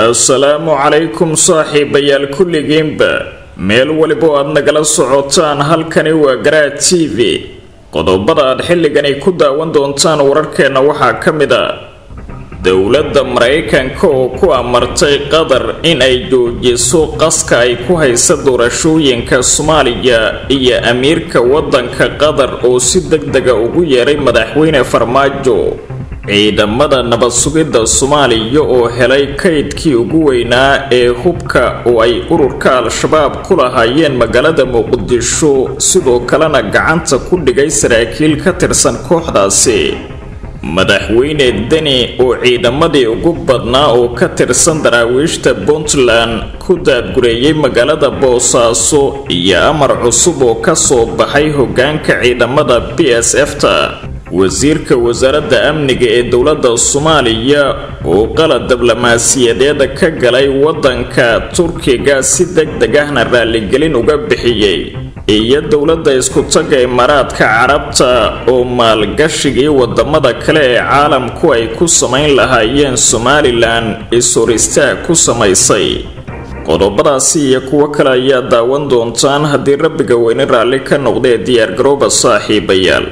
السلام عليكم صاحبيال كل جيمبا meel waliba aad nagala socotaan halkani waa Garaa TV qodobada aad xilligan ku daawan doontaan wararkeena waxa kamid ah dawladda Mareykanka oo ku amartay Qatar in ay joojiso qaska ay ku hayso doorashooyinka Soomaaliya iyo amiirka wadanka Qatar oo si degdeg ah ugu yeeray madaxweyne Farmaajo ciidamada nabad sugidda Soomaaliya oo helay kaydkii ugu weynaa ee hubka oo ay ururka Al-Shabaab ku lahaayeen magaalada Muqdisho sidoo kalena gacanta ku dhigay saraakiil ka tirsan kooxdaasi madaxweyne Deni oo ciidamadii ugu badnaa oo ka tirsan daraawiishta Puntland ku daadgureeyay magaalada Boosaaso iyo amar cusub oo ka soo baxay hoggaanka ciidamada PSF-ta wasiirka wasaaradda amniga ee dawladda Soomaaliya oo qalad diblomaasiyadeed ka galay wadanka Turkiga si degdeg ahna raaligelin uga bixiyay iyo dawladda isku taga Imaaraadka Carabta oo maalgashigii wadamada kale ee caalamku ay ku sameyn lahaayeen Somaliland isorista ku sameysay qodobadaasi iyo kuwa kale ayaa daawan doontaan haddii rabbiga weyne raali ka noqday diyaar garooba saaxiibayaal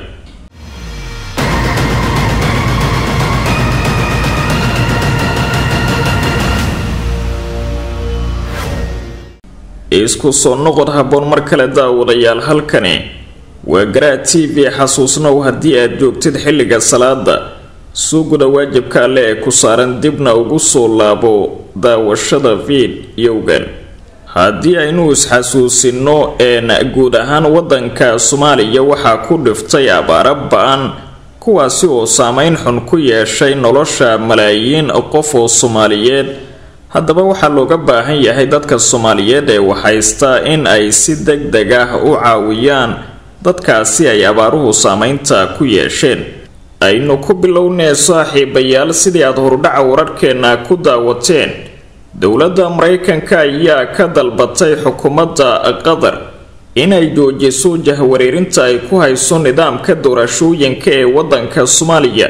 isku soo noqod haboon mar kale daawadayaal halkani waa Garaa TV xasuusnow haddii aad joogtid xilliga salaada suuguda waajibka alle ee ku saaran dibna ugu soo laabo daawashada fiidiyowgan haddii aynu isxasuusino guud ahaan wadanka Soomaaliya waxaa ku dhiftay abaaro ba'an kuwaasi oo saameyn xun ku yeeshay nolosha malaayiin qof oo Soomaaliyeed haddaba waxaa looga baahan yahay dadka Soomaaliyeed ee waxaysta in ay si degdeg ah u caawiyaan dadkaasi ay abaaruhu saameynta ku yeesheen aynu ku bilownay saaxiibayaal sidii aad hordhaca wararkeena ku daawateen dawladda Mareykanka ayaa ka dalbatay xukuumadda Qatar inay joojiso jahwareerinta ay ku hayso nidaamka doorashooyinka ee wadanka Soomaaliya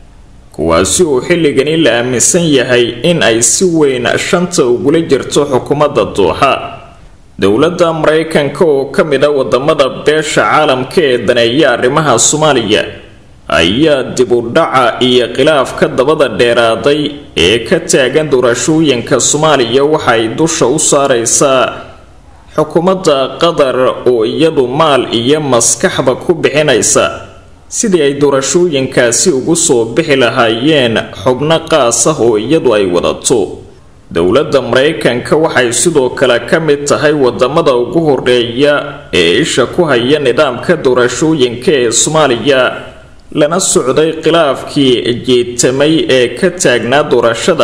kuwaasi oo xilligani la aaminsan yahay in ay si weyn shanta ugula jirto xukuumadda Dooxa dawladda Mareykanka oo kamid ah wadamada beesha caalamka ee daneeya arrimaha Soomaaliya ayaa dib u dhaca iyo khilaafka dabada dheeraaday ee ka taagan doorashooyinka Soomaaliya waxay dusha u saaraysaa xukuumadda Qatar oo iyadu maal iyo maskaxba ku bixinaysa sidii ay doorashooyinkaasi ugu soo bixi lahaayeen xubno qaas ah oo iyadu ay wadato dawladda Mareykanka waxay sidoo kale ka mid tahay wadamada ugu horeeya ee isha ku haya nidaamka doorashooyinka ee Soomaaliya lana socday khilaafkii jeetamay ee ka taagnaa doorashada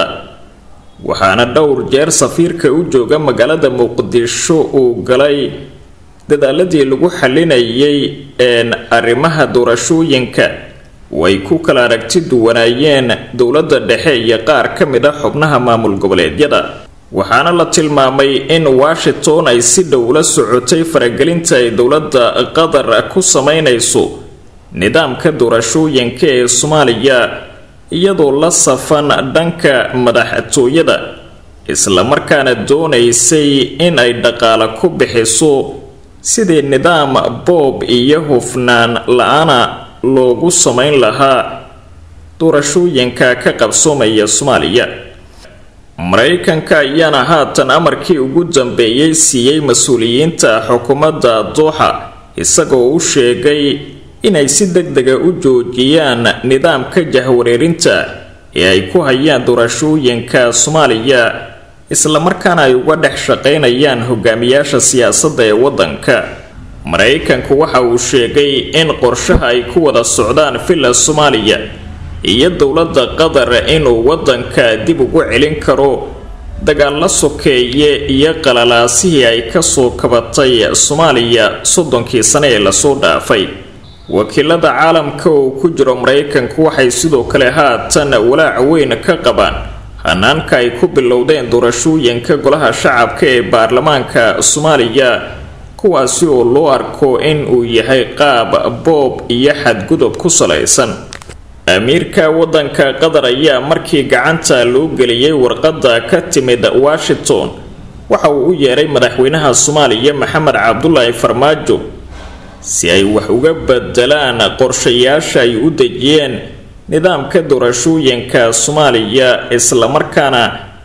waxaana dhowr jeer safiirka u jooga magaalada Muqdisho uu galay dadaaladii lagu xalinayay arrimaha doorashooyinka way ku kala aragti duwanaayeen dawladda dhexe iyo qaar ka mid ah xubnaha maamul goboleedyada waxaana la tilmaamay in Washington ay si dhow la socotay faragelinta ay dawladda Qatar ku sameynayso nidaamka doorashooyinka ee Soomaaliya iyadoo la safan dhanka madaxtooyada isla markaana doonaysay in ay dhaqaale ku bixiso sidii nidaam boob iyo hufnaan la'aana loogu sameyn lahaa doorashooyinka ka qabsoomaya Soomaaliya Mareykanka ayaana haatan amarkii ugu dambeeyay siiyay mas'uuliyiinta xukuumadda Dooxa isagoo u sheegay inay si degdeg ah u joojiyaan nidaamka jahwareerinta ee ay ku hayaan doorashooyinka Soomaaliya isla markaana ay uga dhex shaqeynayaan hogaamiyaasha siyaasadda ee wadanka Mareykanku waxa uu sheegay in qorshaha ay ku wada socdaan filla Soomaaliya iyo dawladda Qatar inuu wadanka dib ugu celin karo dagaal la sokeeye iyo qalalaasihii ay ka soo kabatay Soomaaliya 30 sano ee la soo dhaafay wakiilada caalamka oo ku jiro Mareykanku waxay sidoo kale haatan walaac weyn ka qabaan hanaanka ay ku bilowdeen doorashooyinka golaha shacabka ee baarlamaanka Soomaaliya kuwaasi oo loo arko in uu yahay qaab boob iyo xadgudub ku salaysan amiirka waddanka qatar ayaa markii gacanta loo geliyay warqadda ka timid Washington waxa uu u yeeray madaxweynaha Soomaaliya Maxamed Cabdullaahi Farmaajo si ay wax uga bedelaan qorshayaasha ay u dejiyeen nidaamka doorashooyinka Soomaaliya isla markaana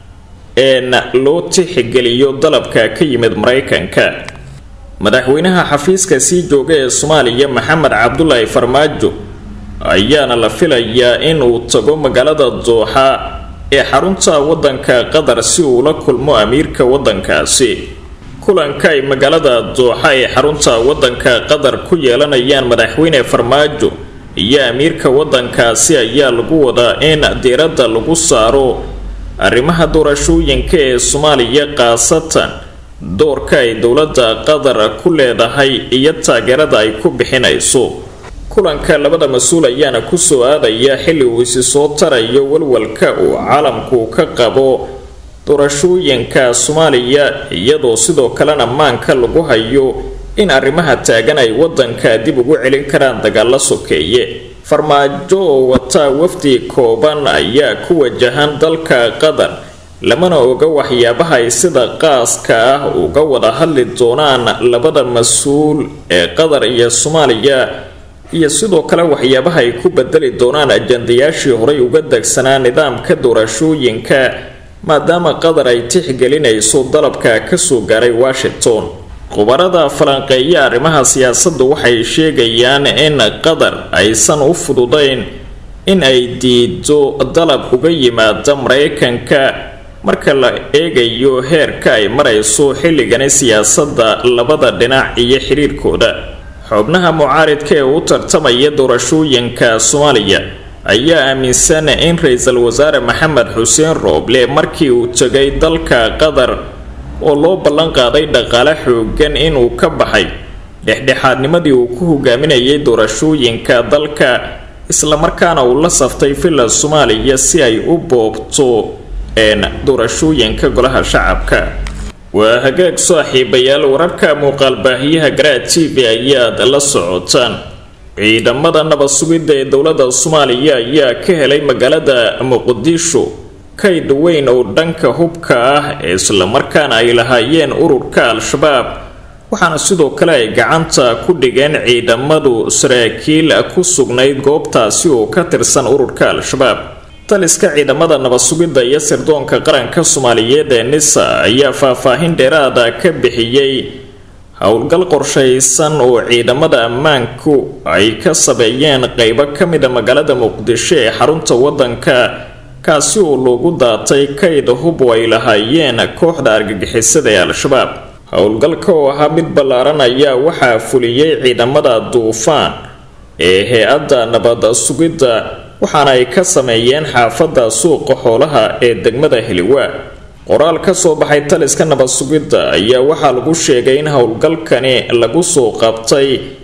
loo tixgeliyo dalabka ka yimid Mareykanka. madaxweynaha xafiiska sii jooga ee Soomaaliya Maxamed Cabdullaahi Farmaajo ayaana la filayaa in uu tago magaalada Dooxa ee xarunta waddanka Qatar si uu la kulmo amiirka waddankaasi. kulanka ay magaalada Dooxa ee xarunta waddanka Qatar ku yeelanayaan madaxweyne Farmaajo iyo amiirka waddankaasi ayaa lagu wadaa in diiradda lagu saaro arrimaha doorashooyinka ee Soomaaliya, qaasatan doorka ay dowladda Qatar ku leedahay iyo taageerada ay ku bixinayso. kulanka labada mas'uul ayaana ku soo aadaya xilli uu isi soo tarayo walwalka uu caalamku ka qabo doorashooyinka Soomaaliya, iyadoo sidoo kalena maanka lagu hayo in arrimaha taagan ay waddanka dib ugu celin karaan dagaalo sokeeye. Farmaajo oo wata wafdi kooban ayaa ku wajahan dalka Qatar, lamana oga waxyaabaha ay sida qaaska ah uga wada hadli doonaan labada mas'uul ee Qatar iyo Soomaaliya, iyo sidoo kale waxyaabaha ay ku bedeli doonaan ajandayaashii horey uga degsanaa nidaamka doorashooyinka, maadaama Qatar ay tixgelinayso dalabka ka soo gaaray Washington. khubarada falanqeeya arrimaha siyaasadda waxay sheegayaan in Qatar aysan u fududayn in ay diido dalab uga yimaada Mareykanka marka la eegayo heerka ay marayso xilligani siyaasadda labada dhinac iyo xiriirkooda. xubnaha mucaaridka ee u tartamaya doorashooyinka Soomaaliya ayaa aaminsan in ra'iisul wasaare Maxamed Xuseen Rooble markii uu tagay dalka Qatar oo loo ballan qaaday dhaqaale xooggan inuu ka baxay dhexdhexaadnimadii uu ku hogaaminayay doorashooyinka dalka, isla markaana uu la saftay filla Soomaaliya si ay u boobto doorashooyinka golaha shacabka. waa hagaag saaxiibayaal, wararka muuqaal baahiyaha Garaad TV ayaad la socotaan. ciidamada nabad sugidda ee dowladda Soomaaliya ayaa ka helay magaalada Muqdisho kayd weyn oo dhanka hubka ah isla markaana ay lahaayeen ururka Al-Shabaab, waxaana sidoo kale ay gacanta ku dhigeen ciidamadu saraakiil ku sugnayd goobtaasi oo ka tirsan ururka Al-Shabaab. taliska ciidamada nabad sugidda iyo sirdoonka qaranka Soomaaliyeed ee NISA ayaa faahfaahin dheeraada ka bixiyay howlgal qorshaysan oo ciidamada ammaanku ay ka sameeyeen qaybo ka mid ah magaalada Muqdisho ee xarunta waddanka, kaasi oo loogu daatay kayd hub oo ay lahaayeen kooxda argagixisada ee Al-Shabaab. howlgalka oo ahaa mid ballaaran ayaa waxaa fuliyay ciidamada Duufaan ee hay-adda nabad sugidda, waxaana ay ka sameeyeen xaafadda suuqa xoolaha ee degmada Heliwaa. qoraal ka soo baxay taliska nabad sugidda ayaa waxaa lagu sheegay in howlgalkani lagu soo qabtay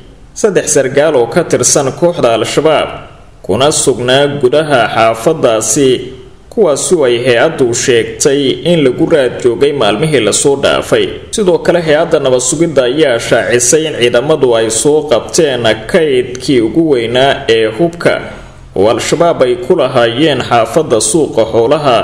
3 sargaal oo ka tirsan kooxda Al-Shabaab kuna sugnaa gudaha xaafadaasi, kuwaasi oo ay hay-addu sheegtay in lagu raad joogay maalmihii lasoo dhaafay. sidoo kale hay-adda nabad sugidda ayaa shaacisay in ciidamadu ay soo qabteen kaydkii ugu weynaa ee hubka oo Al-Shabaab ay ku lahaayeen xaafadda suuqa xoolaha,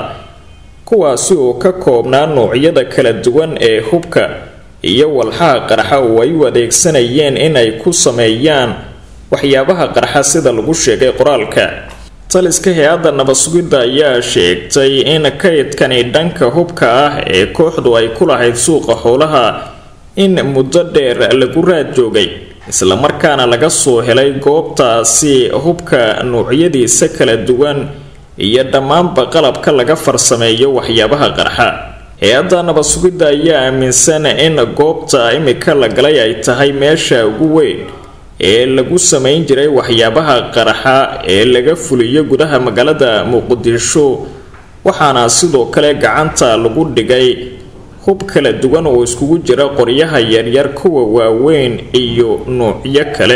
kuwaasi oo ka koobnaa noocyada kala duwan ee hubka iyo walxaha qarxa oo ay u adeegsanayeen in ay ku sameeyaan waxyaabaha qarxa sida lagu sheegay qoraalka. taliska hay-adda nabad sugidda ayaa sheegtay in kaydkani dhanka hubka ah ee kooxdu ay ku lahayd suuqa xoolaha in muddo dheer lagu raad joogay, isla markaana laga soo helay goobtaasi hubka noocyadiisa kala duwan iyo dhammaanba qalabka laga farsameeyo waxyaabaha qarxa. hay-adda nabad sugidda ayaa aaminsan in goobta imika la galay ay tahay meesha ugu weyn ee lagu samayn jiray waxyaabaha qarxa ee laga fuliyo gudaha magaalada Muqdisho, waxaana sidoo kale gacanta lagu dhigay hub kala duwan oo iskugu jira qoryaha yaryar, kuwa waaweyn iyo noocyo kale.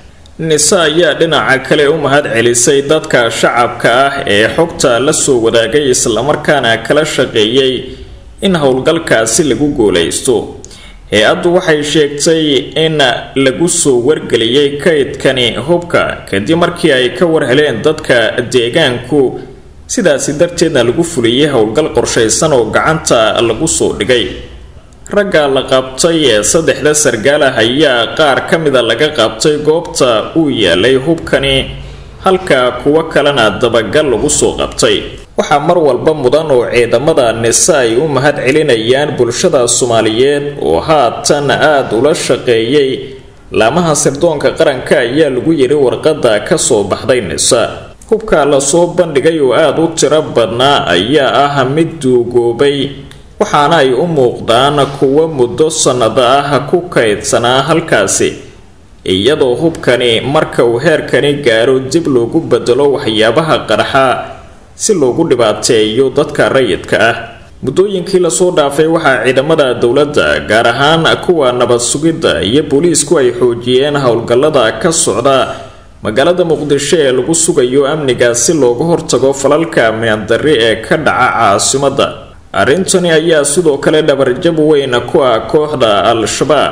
NISA ayaa dhinaca kale u mahad celisay dadka shacabka ah ee xogta la soo wadaagay isla markaana kala shaqeeyay in howlgalkaasi lagu guuleysto. hay-addu waxay sheegtay in lagu soo wargeliyey kaydkani hubka kadib markii ay ka warheleen dadka deegaanku sidaasi darteedna lagu fuliyey howlgal qorshaysan oo gacanta lagu soo dhigay. ragga la qabtay ee 3 sargaal ah ayaa qaar ka mida laga qabtay goobta uu yaalay hubkani halka kuwa kalena dabagal lagu soo qabtay. waxaa mar walba mudan oo ciidamada NISA ay u mahad celinayaan bulshada Soomaaliyeed oo haatan aad ula shaqeeyay laamaha sirdoonka qaranka ayaa lagu yiri warqada ka soo baxday NISA. hubka la soo bandhigay oo aad u tiro badnaa ayaa ah mid duugoobay waxaana ay u muuqdaan kuwa muddo sanado ah ku kaydsanaa halkaasi iyadoo hubkani marka uu heerkani gaaro dib loogu bedelo waxyaabaha qarxa si loogu dhibaateeyo dadka rayidka ah. muddooyinkii la soo dhaafay waxaa ciidamada dowladda gaar ahaan kuwa nabad sugidda iyo booliisku ay xoojiyeen howlgallada ka socda magaalada Muqdisho ee lagu sugayo amniga si looga hortago falalka amni-darri ee ka dhaca caasimadda. arrintani ayaa sidoo kale dhabarjab weyn ku ah kooxda Al-Shabaab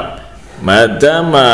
maadaama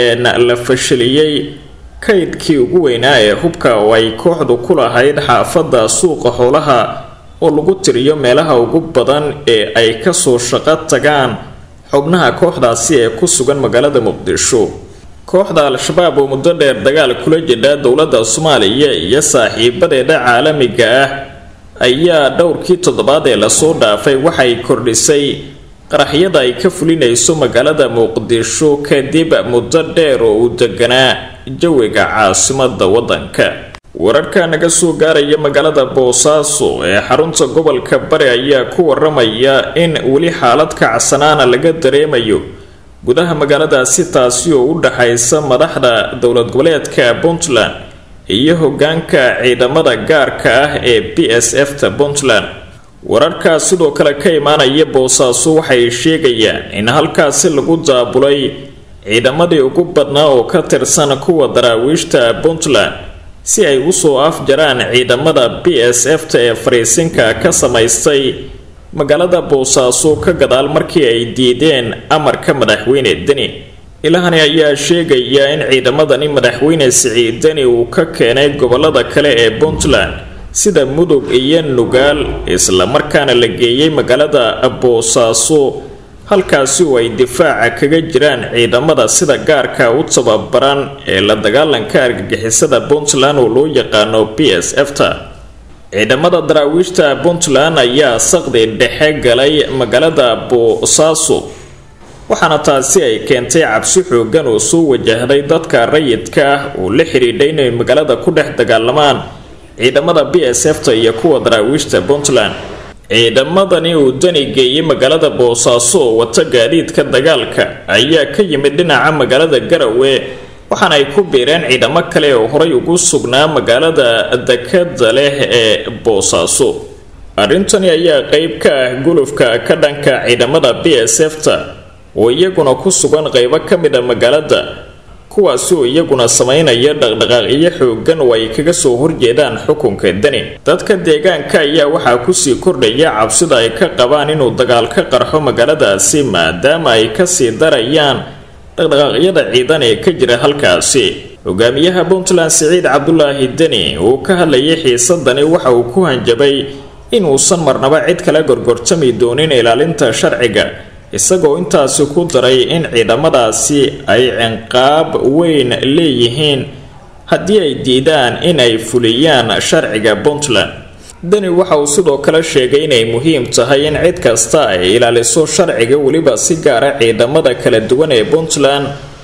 la fashiliyay kaydkii ugu weynaa ee hubka oo ay kooxdu ku lahayd xaafadda suuqa xoolaha oo lagu tiriyo meelaha ugu badan ee ay ka soo shaqo tagaan xubnaha kooxdaasi ee ku sugan magaalada Muqdisho. kooxda Al-Shabaab oo muddo dheer dagaal kula jira dowladda Soomaaliya iyo saaxiibadeeda caalamiga ah ayaa dhowrkii toddobaad ee la soo dhaafay waxay kordhisay qaraxyada ay ka fulinayso magaalada Muqdisho kadib muddo dheer oo u deganaa jawiga caasimadda waddanka. wararka naga soo gaaraya magaalada Boosaaso ee xarunta gobolka Bari ayaa ku waramaya in weli xaalad kacsanaana laga dareemayo gudaha magaaladaasi taasi oo u dhaxaysa madaxda dowlad goboleedka Puntland iyo hoggaanka ciidamada gaarka ah ee PSF-ta Puntland. wararka sidoo kale ka imaanaya Boosaaso waxay sheegayaan in halkaasi lagu daabulay ciidamadii ugu badnaa oo ka tirsan kuwa daraawiishta Puntland si ay u soo afjaraan ciidamada PSF-ta ee fariisinka ka samaystay magaalada Boosaaso ka gadaal markii ay diideen amarka madaxweyne Deni. ilahani ayaa sheegaya in ciidamadani madaxweyne Siciid Deni uu ka keenay gobolada kale ee Puntland sida Mudug iyo Nugaal isla markaana la geeyay magaalada Boosaaso halkaasi oo ay difaaca kaga jiraan ciidamada sida gaarka u tababaran ee la dagaalanka argagixisada Puntland oo loo yaqaano PSF-ta. ciidamada daraawiishta Puntland ayaa saqdi dhexe galay magaalada Boosaaso waxaana taasi ay keentay cabsi xoogan oo soo wajahday dadka rayidka ah oo la xiriiday inay magaalada ku dhex dagaalamaan ciidamada PSF-ta iyo kuwa daraawiishta Puntland. ciidamadani uu Deni geeyay magaalada Boosaaso oo wata gaadiidka dagaalka ayaa ka yimid dhinaca magaalada Garowe waxaana ay ku biireen ciidamo kale oo horay ugu sugnaa magaalada dekada leh ee Boosaaso. arrintani ayaa qayb ka ah gulufka ka dhanka ciidamada PSF-ta oo iyaguna ku sugan qaybo ka mid ah magaalada kuwaasi oo iyaguna sameynaya dhaqdhaqaaqyo xoogan oo ay kaga soo horjeedaan xukunka Deni. dadka deegaanka ayaa waxaa ku sii kordhaya cabsida ay ka qabaan inuu dagaal ka qarxo magaaladaasi maadaama ay ka sii darayaan dhaqdhaqaaqyada ciidan ee ka jira halkaasi. hogaamiyaha Puntland Siciid Cabdulaahi Deni oo ka hadlayay xiisadani waxa uu ku hanjabay inuusan marnaba cid kale gorgortami doonin ilaalinta sharciga isagoo intaasi ku daray in ciidamadaasi ay ciqaab weyn leeyihiin haddii ay diidaan in ay fuliyaan sharciga Puntland. Deni waxa uu sidoo kale sheegay inay muhiim tahay in cid kasta ay ilaaliso sharciga waliba si gaar ah ciidamada kala duwan ee Puntland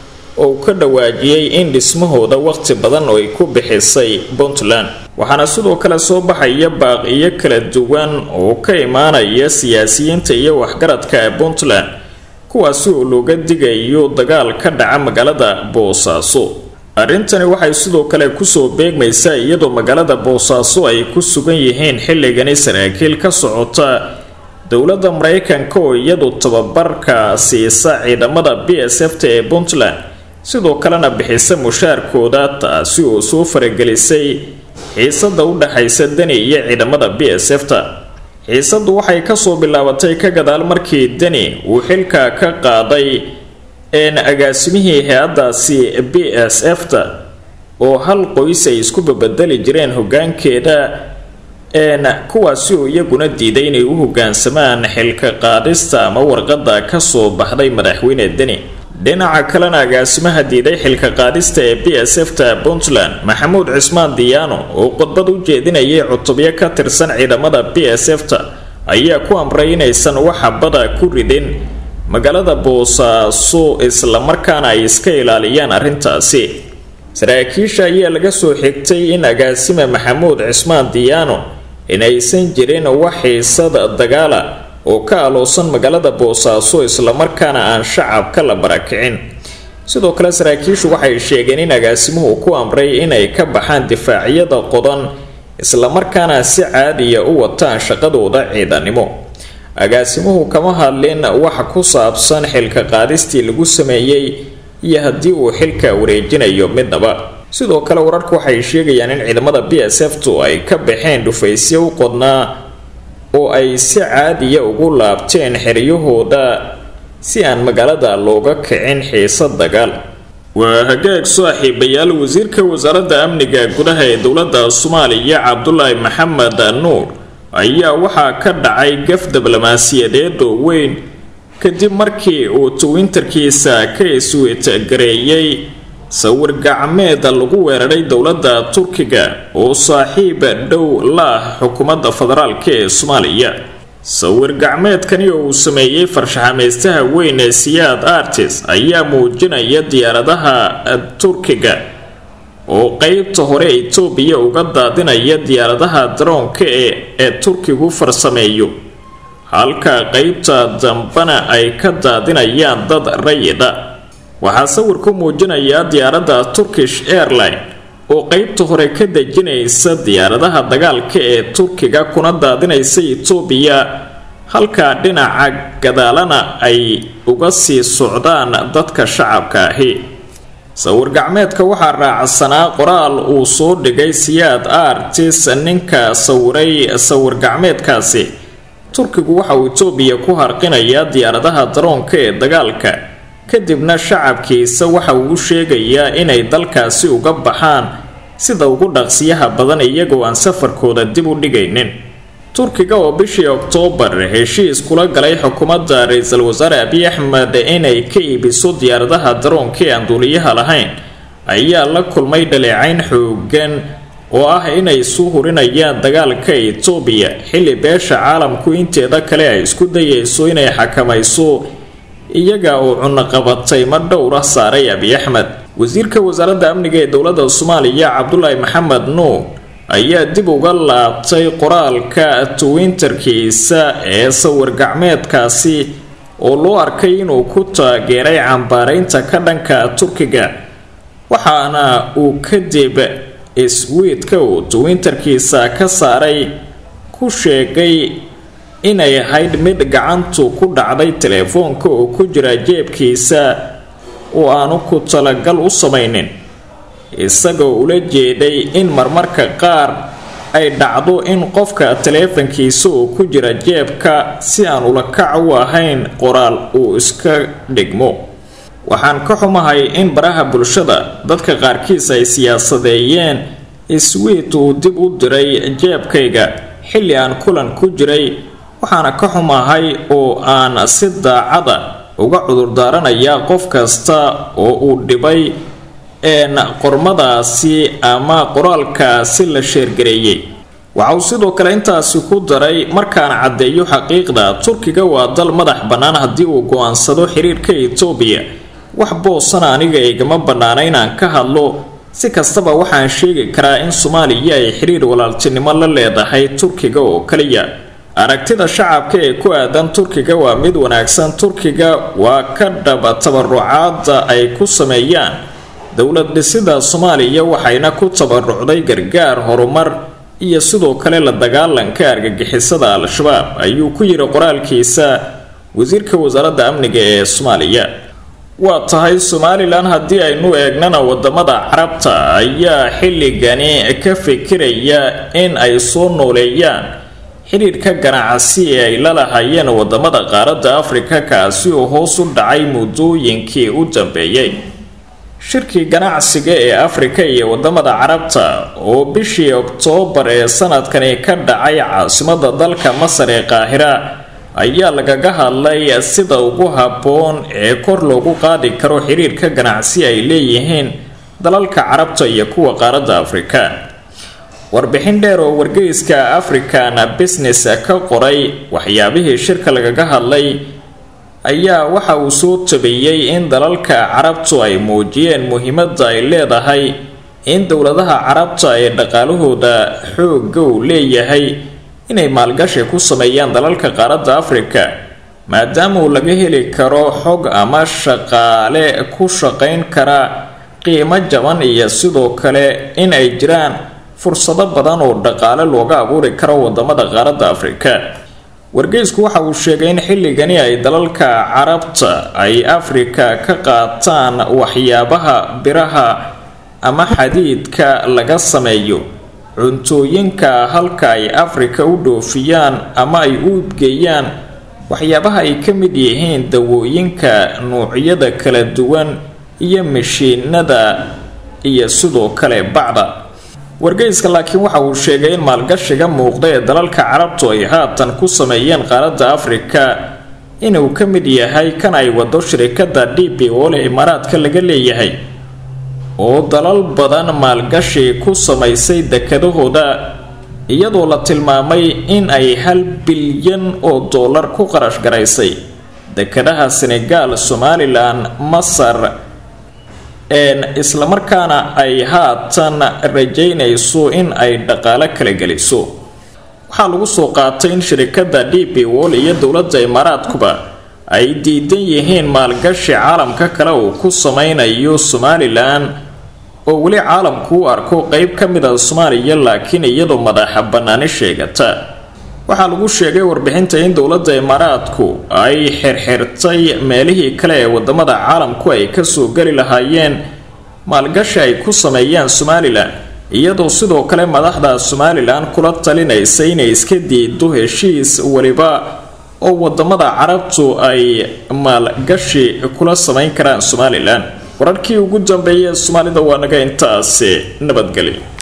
oo ka dhawaajiyay in dhismahooda waqti badan oo ay ku bixisay Puntland. waxaana sidoo kale soo baxaya baaqiyo kala duwan oo ka imaanaya siyaasiyiinta iyo waxgaradka Puntland kuwaasi oo looga digayo dagaal ka dhaca magaalada Boosaaso. arrintani waxay sidoo kale ku soo beegmaysaa iyadoo magaalada Boosaaso ay ku sugan yihiin xilligani saraakiil ka socota dowladda Mareykanka oo iyadu tababarka siisa ciidamada PSF-ta ee Puntland sidoo kalena bixisa mushaarkooda taasi oo soo faragelisay xiisada u dhaxaysa Deni iyo ciidamada PSF-ta. xiisadu waxay kasoo bilaabatay ka gadaal markii Deni uu xilka ka qaaday agaasimihii hay-adaasi BSF-ta oo hal qoys ay isku bedeli jireen hoggaankeeda kuwaasi oo iyaguna diiday inay u hoggaansamaan xilka qaadista ama warqadda kasoo baxday madaxweyne Deni. dhinaca kalena agaasimaha diiday xilka qaadista ee BSF-ta Puntland Maxamuud Cismaan Diyaano oo khudbad u jeedinayay cutubyo ka tirsan ciidamada BSF-ta ayaa ku amray inaysan wax xabada ku ridin magaalada Boosaaso isla markaana ay iska ilaaliyaan arrintaasi. saraakiisha ayaa laga soo xigtay in agaasima Maxamuud Cismaan Diyaano inaysan jirin wax xiisad dagaala oo ka aloosan magaalada Boosaaso isla markaana aan shacabka la barakicin. sidoo kale saraakiishu waxay sheegeen in agaasimuhu ku amray inay ka baxaan difaacyada qodan isla markaana si caadi ah u wataan shaqadooda ciidanimo. agaasimuhu kama hadlin wax ku saabsan xilka qaadistii lagu sameeyay iyo haddii uu xilka wareejinayo midnaba. sidoo kale wararku waxay sheegayaan in ciidamada BSF-tu ay ka baxeen dhufaysyo u qodnaa oo ay si caadi ah ugu laabteen xeryahooda si aan magaalada looga kicin xiisad dagaal. waa hagaag saaxiibayaal, wasiirka wasaaradda amniga gudaha ee dowladda Soomaaliya Cabdullaahi Maxamed Nuur ayaa waxaa ka dhacay gaf diblomaasiyadeed oo weyn kadib markii uu Twitterkiisa ka isweetgareeyay sawir gacmeed lagu weeraray dowladda Turkiga oo saaxiib dhow la ah xukuumadda federaalka ee Soomaaliya. sawir gacmeedkani oo uu sameeyay farshaxanaystaha weyn ee Siyaad Artist ayaa muujinaya diyaaradaha Turkiga oo qaybta hore Itoobiya uga daadinaya diyaaradaha drone-ka ee Turkigu farsameeyo, halka qaybta dambana ay ka daadinayaan dad rayida. waxaa sawirku muujinaya diyaaradda Turkish Airlines oo qaybta hore ka dejinaysa diyaaradaha dagaalka ee Turkiga kuna daadinaysa Itoobiya, halka dhinaca gadaalana ay uga sii socdaan dadka shacabka ahi. sawir gacmeedka waxaa raacsanaa qoraal uu soo dhigay Siyaad Artist. ninka sawiray sawir gacmeedkaasi Turkigu waxa uu Itoobiya ku harqinayaa diyaaradaha drone-ka ee dagaalka, kadibna shacabkiisa waxa uu sheegayaa inay dalkaasi uga baxaan sida ugu dhaqsiyaha badan iyagoo aan safarkooda dib u dhigaynin. Turkiga oo bishii Oktoobar heshiis kula galay xukuumadda Ra'iisul Wasaare Abiy Ahmed inay ka iibiso diyaaradaha drone-ka ee aan duuliyaha lahayn ayaa la kulmay dhaleecayn xooggan oo ah inay soo hurinayaan dagaalka Itoobiya xilli beesha caalamku inteeda kale ay isku dayayso inay xakamayso iyaga oo cunaqabatay ma dhowr ah saaray Abiy Ahmed. wasiirka wasaaradda amniga ee dowladda Soomaaliya Cabdullaahi Maxamed Nuur ayaa dib uga laabtay qoraalka Twitterkiisa ee sawir gacmeedkaasi oo loo arkay inuu ku taageeray cambaaraynta ka dhanka Turkiga, waxaana uu kadib iswiidka uu Twitterkiisa ka saaray ku sheegay inay ahayd mid gacantu ku dhacday telefoonka oo ku jira jeebkiisa oo aanu ku talagal u samaynin, isagoo ula jeeday in marmarka qaar ay dhacdo in qofka teleefankiisa oo ku jira jeebka si aan ula kac u ahayn qoraal uu iska dhigmo. waxaan ka xumahay in baraha bulshada dadka qaarkiis ay siyaasadeeyeen iswiid uu dib u diray jeebkayga xilli aan kulan ku jiray. waxaana ka xumahay oo aan si daacada uga cudurdaaranaya qof kasta oo uu dhibay qormadaasi ama qoraalkaasi la sheergareeyay. waxa uu sidoo kale intaasi ku daray, markaan caddeeyo xaqiiqda, Turkiga waa dal madax bannaan haddii uu go'aansado xiriirka Itoobiya. wax boosana aniga igama bannaana inaan ka hadlo. si kastaba waxaan sheegi karaa in Soomaaliya ay xiriir walaaltinimo la leedahay Turkiga oo kaliya. aragtida shacabka ee ku aadan Turkiga waa mid wanaagsan. Turkiga waa ka dhaba tabarucaada ay ku sameeyaan dowlad dhisida Soomaaliya, waxayna ku tabarucday gargaar, horumar iyo sidoo kale la dagaalanka argagixisada Al-Shabaab, ayuu ku yiri qoraalkiisa wasiirka wasaaradda amniga ee Soomaaliya. waa tahay Somaliland haddii aynu eegnana wadamada Carabta ayaa xilligani ka fikiraya in ay soo nooleeyaan xiriirka ganacsi ee ay la lahaayeen wadamada qaaradda Afrika kaasi oo hoos u dhacay muddooyinkii u dambeeyay. shirkii ganacsiga ee Afrika iyo wadamada Carabta oo bishii Oktoobar ee sanadkani ka dhacay caasimadda dalka Masar ee Qaahira ayaa lagaga hadlay sida ugu habboon ee kor loogu qaadi karo xiriirka ganacsi ay leeyihiin dalalka Carabta iyo kuwa qaaradda Afrika. warbixin dheer oo wargeyska African Business ka qoray waxyaabihii shirka lagaga hadlay ayaa waxa uu soo tabiyay in dalalka Carabtu ay muujiyeen muhiimadda ay leedahay in dowladaha Carabta ay dhaqaalahooda xoog u leeyahay inay maalgashi ku sameeyaan dalalka qaaradda Afrika maadaama uu laga heli karo xog ama shaqaale ku shaqayn kara qiimo jaban iyo sidoo kale in ay jiraan fursado badan oo dhaqaale looga abuuri karo wadamada qaaradda Afrika. wargeysku waxa uu sheegay in xilligani ay dalalka Carabta ay Afrika ka qaataan waxyaabaha biraha ama xadiidka laga sameeyo, cuntooyinka halka ay Afrika u dhoofiyaan ama ay u geeyaan waxyaabaha ay ka mid yihiin dawooyinka noocyada kala duwan iyo mashiinada iyo sidoo kale bacda. wargeyska laakiin waxa uu sheegay in maalgashiga muuqda ee dalalka Carabtu ay haatan ku sameeyeen qaaradda Afrika inuu ka mid yahay kan ay wado shirkadda DP World ee Imaaraadka laga leeyahay oo dalal badan maalgashi ku sameysay dekedahooda iyadoo la tilmaamay in ay $1 bilyan ku qarash garaysay dekedaha Senegal, Somaliland, Masar isla markaana ay haatan rajaynayso in ay dhaqaale kala geliso. waxaa lagu soo qaatay in shirkadda DP World iyo dowladda Imaaraadkuba ay diidan yihiin maalgashi caalamka kale uu ku sameynayo Somaliland oo weli caalamku u arko qayb ka mid ah Soomaaliya laakiin iyadoo madaxa banaani sheegata. waxaa lagu sheegay warbixinta in dowladda Imaaraadku ay xirxirtay meelihii kale ee wadamada caalamku ay ka soo gali lahaayeen maalgashi ay ku sameeyaan Somaliland iyadoo sidoo kale madaxda Somaliland kula talinaysa inay iska diido heshiis waliba oo wadamada Carabtu ay maalgashi kula sameyn karaan Somaliland. wararkii ugu dambeeyay Soomaalida waa naga intaas. nabadgelyo.